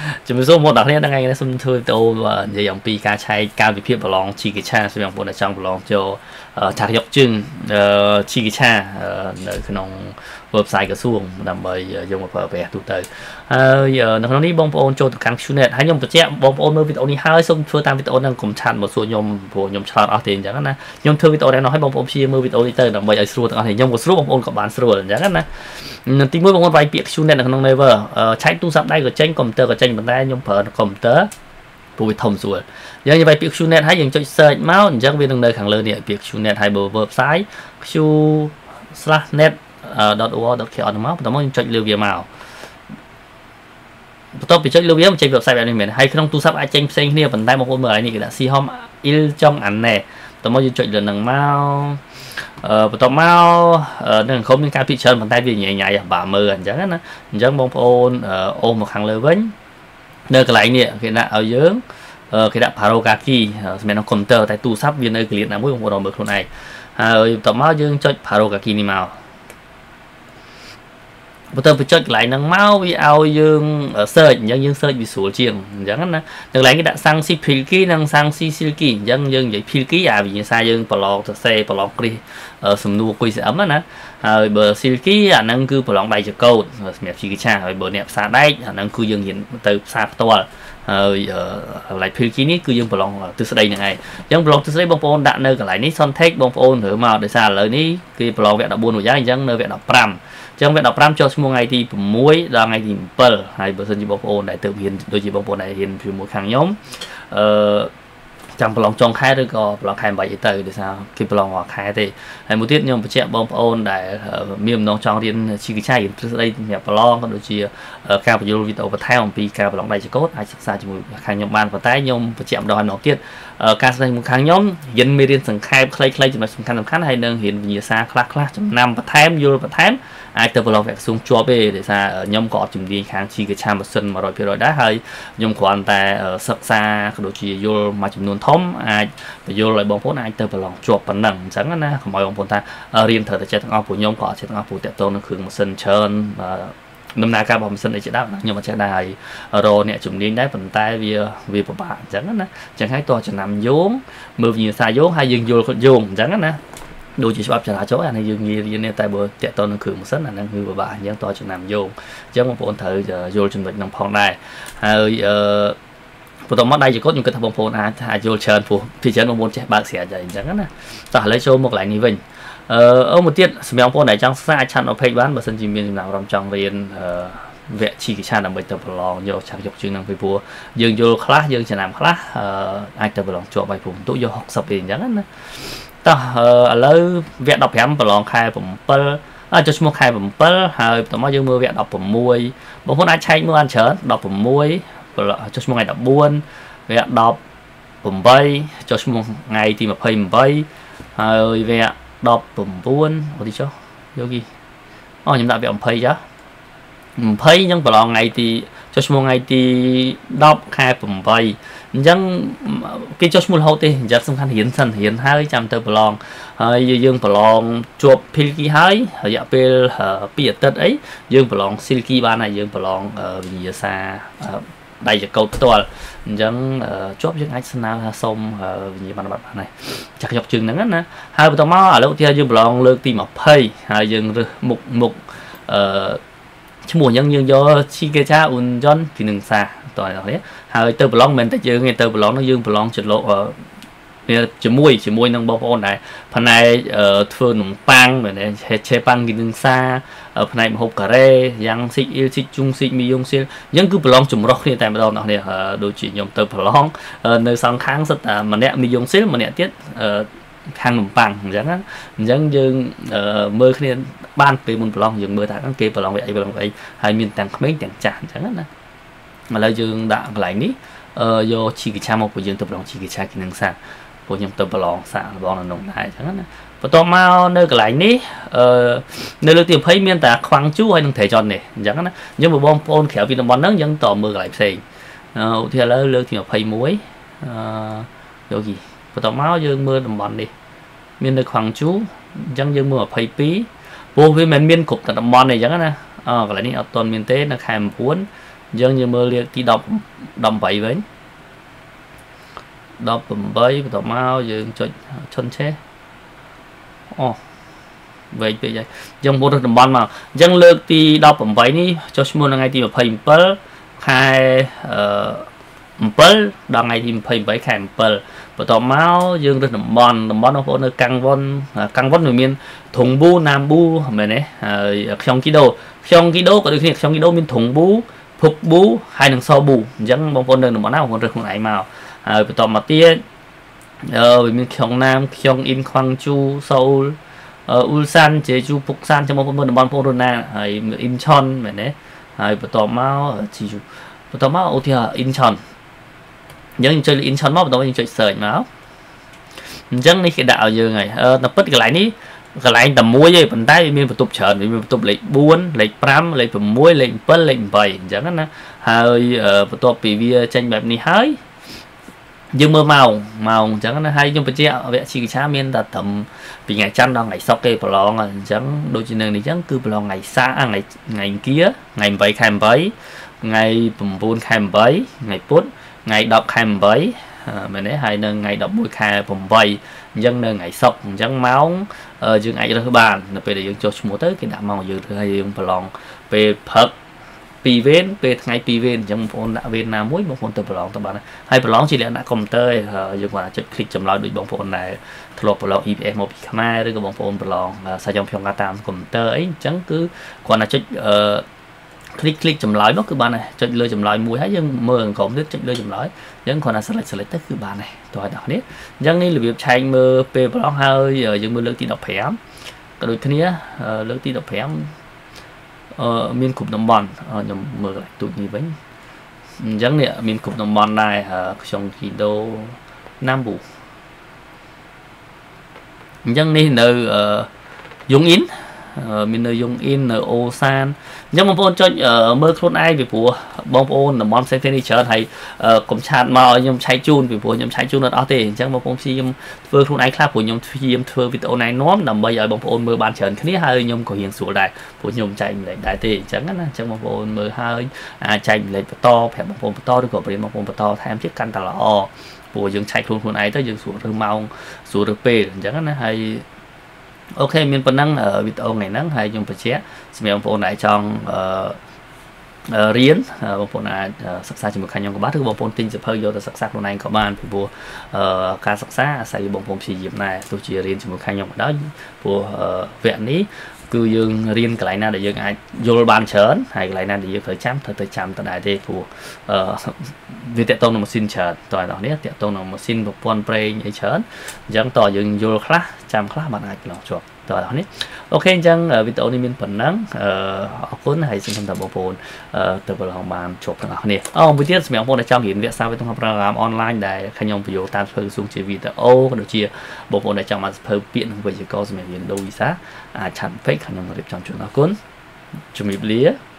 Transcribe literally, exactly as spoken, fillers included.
ជំរាបសួរមកដល់គ្នាថ្ងៃនេះសូមធ្វើវីដេអូនិយាយអំពីការឆែកការវិភាគប្រឡងជីកិឆាសម្រាប់បងប្អូនដែលចង់ប្រឡងចូលថាយកជើងជីកិឆានៅក្នុង website ក្រសួងដើម្បីយកមកប្រើប្រាស់ទូទៅហើយនៅក្នុងនេះបងប្អូនចូលទៅកាន់ Qnet ហើយខ្ញុំបញ្ជាក់បងប្អូនមើលវីដេអូនេះហើយសូមធ្វើតាមវីដេអូហ្នឹងកុំឆាតមកសួរខ្ញុំព្រោះខ្ញុំឆ្លើយអស់ទេអញ្ចឹងណាខ្ញុំធ្វើវីដេអូនេះឲ្យបងប្អូនព្យាមើលវីដេអូនេះទៅដើម្បីឲ្យស្រួលទាំងអស់គ្នាខ្ញុំក៏ស្រួលបងប្អូនក៏បានស្រួលអញ្ចឹងណាទីមួយបងប្អូនវាយពាក្យ Qnet នៅក្នុង Naver ឆែកទូរស័ព្ទដៃក៏ចេញកុំព្យូទ័រក៏ចេញប៉ុន្តែខ្ញុំប្រើកុំព្យូទ័រព្រោះវាធំស្រួលយើងនិយាយពាក្យ Qnet ហើយយើងចុច search មកអញ្ចឹងវានឹងនៅខាងលើនេះពាក្យ Qnet ហើយបើ website q/net.or.k អត់មកបន្តមកខ្ញុំចុចលើវាមកបន្ទាប់ពីចុចលើវាមកចេញ website បែបនេះមែនហើយក្នុងទូរស័ព្ទអាចចេញផ្សេងគ្នាប៉ុន្តែបងប្អូនមើលឲ្យនេះគេដាក់ C home il ចុងអានណែបន្តមកយើងចុចលើនឹងមកអឺបន្ទាប់មកនៅក្នុងមានការពិចារណាប៉ុន្តែវាញ៉ៃញ៉ៃបាក់មើលអញ្ចឹងណាអញ្ចឹងបងប្អូនអូសមកខាងលើវិញនៅកន្លែងនេះគេដាក់ឲ្យយើងគេដាក់ Parokaki សម្រាប់ក្នុងកុំព្យូទ័រតែទូរស័ព្ទវានៅកលៀតណាមួយបងប្អូនមើលខ្លួនឯងហើយបន្ទាប់មកយើងចុច Parokaki នេះមកបន្ទាប់ពីចុចកន្លែងហ្នឹងមកវាឲ្យយើង search អញ្ចឹងយើង search វាស្រួលជាងអញ្ចឹងណានៅកន្លែងគេដាក់ Sangsi Pilki និង Sangsi Silki អញ្ចឹងយើងនិយាយ Pilki អាវិញ្ញាសាយើងប្រឡងសរសេរប្រឡងគ្រីសសំណួរគុយស្អឹមណាហើយបើ Silki អាហ្នឹងគឺប្រឡងដៃចកោតសម្រាប់ជីកិឆាហើយបើអ្នកផ្សារដែកអាហ្នឹងគឺយើងរៀនទៅផ្សារផ្ទាល់ហើយកន្លែង Pilki នេះគឺយើងប្រឡងទិសដីហ្នឹងឯងអញ្ចឹងប្រឡងទិសដីបងប្អូនដាក់នៅកន្លែងនេះ Sontek បងប្អូនរើមកដោយសារឥឡូវនេះគេប្រឡងវគ្គដប់បួនរួចហើយអញ្ចឹងនៅវគ្គដប់ប្រាំចឹងវគ្គដប់ប្រាំចូលឈ្មោះថ្ងៃទី6ដល់ថ្ងៃទី7ហើយបើសិនជាបងប្អូនដែលទៅរៀនដូចជាបងប្អូនដែលរៀនជាមួយខាងខ្ញុំអឺចាំប្រឡងចុងខែឬក៏ប្រឡងខែ八អីទៅដោយសារគេប្រឡងរាល់ខែទេហើយមួយទៀតខ្ញុំបញ្ជាក់បងប្អូនដែលមានបំណងចង់រៀនជីកិឆារៀនទ្រឹស្ដីសម្រាប់ប្រឡងក៏ដូចជាការបញ្យល់វីដេអូបន្ថែមអំពីការប្រឡងដៃចកោតអាចសិក្សាជាមួយខាងខ្ញុំបានប៉ុន្តែខ្ញុំបញ្ជាក់ម្ដងហើយម្ដងទៀតការសិក្សាជាមួយខាងខ្ញុំរៀនមេរៀនសង្ខេបខ្លីៗចំណុចសំខាន់សំខាន់ហើយនឹងរៀនវិញ្ញាសាខ្លះខ្លះចំណាំបន្ថែមយល់បន្ថែមអាចទៅប្រឡងវគ្គក្រសួងជាប់ទេដោយសារខ្ញុំក៏អត់ជំនាញខាងជីកិឆាម៉ាស៊ីនmột trăm phần trămដែរហើយខ្ញុំគ្រាន់តែសិក្សាក៏ដូចជាយល់មួយចំនួនធំអាចបញ្យល់ឲ្យបងប្អូនអាចទៅប្រឡងជាប់ប៉ុណ្ណឹងអញ្ចឹងណាកុំឲ្យបងប្អូនថារៀនត្រូវតែចេះទាំងអស់ព្រោះខ្ញុំក៏អត់ចេះទាំងអស់ព្រោះតកតងនឹងគ្រឿងម៉ាស៊ីនច្រើនដំណើរការរបស់ម៉ាស៊ីនអីជាដើមខ្ញុំអត់ចេះដែរហើយរកអ្នកជំនាញដែរប៉ុន្តែវាវាពិបាកអញ្ចឹងណាអញ្ចឹងហើយតោះចំណាំយោងមើលវិញ្ញាសាយោងហើយយើងយល់គាត់យោងអញ្ចឹងណាដូចជាច្បាប់ចរាចរណ៍អានេះយើងងាយរៀនតែបើតកតនឹងគ្រឿងម៉ាស៊ីនអាហ្នឹងគឺពិបាកអញ្ចឹងតចំណាំយោងអញ្ចឹងបងប្អូនត្រូវយល់ចំណុចហ្នឹងផងដែរហើយអឺបន្តមកដៃចកោតខ្ញុំគិតថាបងប្អូនអាចអាចយល់ច្រើនព្រោះពីច្រើនបងប្អូនចេះបើកស្រាច់ហើយអញ្ចឹងណាតោះឥឡូវចូលមកកន្លែងនេះវិញអឺអូមួយទៀតសម្រាប់បងប្អូនដែលចង់សិក្សាអាចឆាត់នៅ page បានបើសិនជាមានចំណាប់អារម្មណ៍ចង់រៀនអឺវគ្គជីកិឆាដើម្បីទៅប្រឡងយកឆាក់យកជើងហ្នឹងពីព្រោះយើងយល់ខ្លះយើងចំណាំខ្លះអឺអាចទៅប្រឡងជាប់ហើយព្រោះបន្ទុកយកหกสิบអីអញ្ចឹងណាតោះឥឡូវវគ្គដប់ប្រាំប្រឡងខែbảyអាចចុះឈ្មោះខែbảyហើយបន្តមកយើងមើលវគ្គដប់៦បងប្អូនអាចឆែកមើលបានច្រើនដប់៦ចុះឈ្មោះថ្ងៃ14វគ្គដប់8ចុះឈ្មោះថ្ងៃទីยี่สิบแปดហើយវគ្គដប់9អូទីចុះយកគីអូខ្ញុំដាក់វគ្គยี่สิบចាยี่สิบអញ្ចឹងប្រឡងថ្ងៃទីចុះឈ្មោះថ្ងៃទី10ខែ八អញ្ចឹងគេចុះឈ្មោះរហូតទេអញ្ចឹងសំខាន់រៀនសិនរៀនហើយចាំទៅប្រឡងហើយយើងប្រឡងជាប់ Pilki ហើយរយៈពេលពីរអាទិត្យអីយើងប្រឡង Silki បានហើយយើងប្រឡងវិញ្ញាសាដៃចកោតផ្ទាល់អញ្ចឹងជាប់យើងអាចស្នើថាសូមវិញ្ញាបនបត្របានហើយចាក់យកជើងហ្នឹងណាហើយបន្តមកឥឡូវទៀតយើងប្រឡងលើកទីยี่สิบហើយយើងរើសមុខមុខអឺឈ្មោះអញ្ចឹងយើងយកជីកិឆាអ៊ុនចុនពីនឹងសាតោះនេះហើយទៅប្រឡងមិនតែយើងទេទៅប្រឡងនោះយើងប្រឡងចន្លោវាជាមួយជាមួយនឹងបងប្អូនដែរផ្នែកធ្វើនំប៉័ងមែនទេឆេប៉ាំងពីនឹងសាផ្នែកម្ហូបការ៉េយ៉ាងស៊ីកអ៊ីលស៊ីកជុងស៊ីកមីយ៉ុងស៊ីលអញ្ចឹងគឺប្រឡងចម្រុះគ្នាតែម្ដងអ្នកនេះដូចជាខ្ញុំទៅប្រឡងនៅសងខាងសិតតែម្នាក់មីយ៉ុងស៊ីលម្នាក់ទៀតខាងនំប៉័ងអញ្ចឹងអញ្ចឹងយើងមើលគ្នាបានពេលមុនប្រឡងយើងមើលថាគេប្រឡងវាអីប្រឡងអីហើយមានទាំងក្មេងទាំងចាស់អញ្ចឹងណាឥឡូវយើងដាក់កន្លែងនេះយកជីកិឆាមកពួកយើងទៅប្រឡងជីកិឆាគីនឹងសាពួកខ្ញុំទៅប្រឡងសារបស់នៅក្នុងដែរអញ្ចឹងណាបន្ទាប់មកនៅកន្លែងនេះអឺនៅលើទីยี่สิบមានតែខ្វាំងជូហើយនឹងត្រេចននេះអញ្ចឹងណាអញ្ចឹងបងប្អូនក្រៅពីតំបន់ហ្នឹងយើងតមើលកន្លែងផ្សេងឧទាហរណ៍ឥឡូវលើកទីยี่สิบเอ็ดអឺយកគីបន្ទាប់មកយើងមើលតំបន់នេះមាននៅខ្វាំងជូអញ្ចឹងយើងមើលยี่สิบสองព្រោះវាមិនមានគ្រប់តំបន់ទេអញ្ចឹងណាអកន្លែងនេះអត់ទាន់មានទេនៅខែ9 dân như mơ liệt tí đọc đầm bảy với đọc bầm bấy tỏ mau dương cho chân chế ồ vậy vậy vậy dân bộ được ban mà dân lược tí đọc bầm bấy ní cho chúng là ngày tí mà phải bơ khai bơ đang ngày tí phải bấy khai bơ và tỏ mau dương được đầm ban đầm ban nó có nơi căng von căng von người miền thùng bu nam bu mày này trong ký đô trong ký đô có được trong ký đô miền thùng bu phục bú hai đường so bù dẫn bóng phôn đơn món nào còn được không lại màu à tỏ mặt tiên ờ vì mình trong nam trong in khoang chu Seoul Ulsan chế chu Puksan trong bóng phôn bóng phôn na hay Incheon vậy đấy hay tỏ máu chỉ tỏ máu ô thì Incheon dẫn chơi Incheon máu tỏ mình chơi sợi máu dẫn đi cái đạo giờ ngày tập bất cái lại ní cái lại tầm muối vậy bàn tay mình phải tục chợn mình tục lấy buôn lấy pram lấy phần muối lấy phân lấy bảy chẳng hạn hơi ở tục bị vi tranhแบบนี้hơi nhưng mơ màu màu chẳng hạn hay trong cái vậy chỉ cái cha miên đặt tầm vì ngày chăn đó ngày sau cây bờ lon chẳng đôi chân này chẳng cứ bờ lon ngày xa ngày ngày kia ngày bảy khai bảy ngày bùn buôn khai bảy ngày put ngày đọc khai bảy mình đấy hay nên ngày đọc buổi khai bùn bảy dân nơi ngày sọc dân máu ờ dương ngày thứ ba là về để dân cho mua tới cái đạm màu dương thứ hai dương bờ về phật pi ven về ngày pi ven trong phone đã ven nam muối bóng phone từ bờ các bạn hay bờ chỉ là đã cầm tơi dương quả chụp click chấm lại đuổi bóng phone này thlop bờ i pê một camera rồi cái bóng phone bờ sai trong phim tam cầm tơi ấy chẳng cứ còn là chụp click click chấm lại đó cứ bạn này chụp lơi chấm lại muối hay dân mờ còn biết chụp lơi chấm lại dân còn là select select tới cứ bạn này tôi đó đấy dân đi là việc tranh mơ pe blog hơi giờ dân mơ lưỡi tí đọc phém cái đôi thứ nhé lưỡi tí đọc phém miền cục đồng bòn nhầm mơ lại tụi gì vậy dân này miền cục đồng bòn này trong kỳ đô nam bù dân đi nơi Dung In mình nơi Dung In ở Osan nhưng mà bọn cho mơ khôn ai vì của bông ôn là món xe phê đi chờ thầy cũng chặt mà nhom cháy chun vì của nhom cháy chun là đó thì chắc mà bông si vừa khôn ai khác của nhom phim thưa video này nóm nằm bây giờ bông ôn mơ bàn chờ cái hai nhom có hiện số lại của nhom chạy lại đại thì chẳng là chắc mà bông ôn mơ hai chạy lại to phải bông ôn to được của bên bông ôn to thêm chiếc căn tà lọ của dương chạy khôn khôn ai tới dương xuống thương mau xuống được p chẳng là hay ok mình phần năng ở video này nắng hay dùng phải chết xem bộ này trong riêng bộ này sắc xa chỉ một khả năng của bác thứ bộ phone tin sẽ hơi vô từ sắc sắc này có ban thì bộ ca sắc xa xây bộ phone sử dụng này tôi chỉ riêng chỉ một khả năng đó của viện ní cứ dương riêng cái này là để dương ai vô ban chớn hay cái này để dương khởi chăm thời thời chăm tại đại thế của vì tệ tông là một xin chờ tỏi đó nhé tệ tông là một xin một con play như chớn chẳng tỏi dương vô class chăm class bạn ai lòng chuột tỏi đó nhé ok chẳng ở video này mình phần nắng ở cuốn này xin tập bộ phone từ vào lòng bàn chuột đó nhé ông bây giờ mình phone trong hiện việc sao với thông học program online để khai nhận video tan phơi xuống chỉ video được chia bộ phone này trong mà phơi biển với chỉ có mình đôi giá à chẳng fake khai nhận một trong chuột nó cuốn chuẩn bị lía